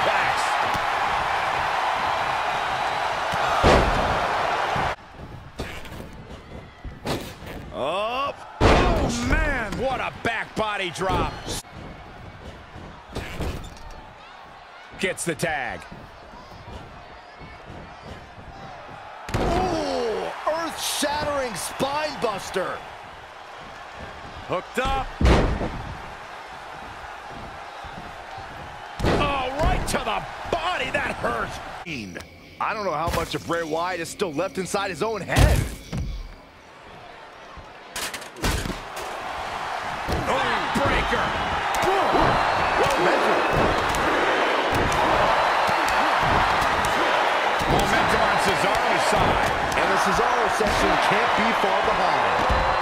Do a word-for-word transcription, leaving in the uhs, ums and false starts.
suplex. Oh, oh man, what a back body drop. Gets the tag. Ooh, earth-shattering spine buster. Hooked up. Oh, right to the body. That hurt. I don't know how much of Bray Wyatt is still left inside his own head. Oh, breaker. Well measured. Momentum on Cesaro's side. And the Cesaro section can't be far behind.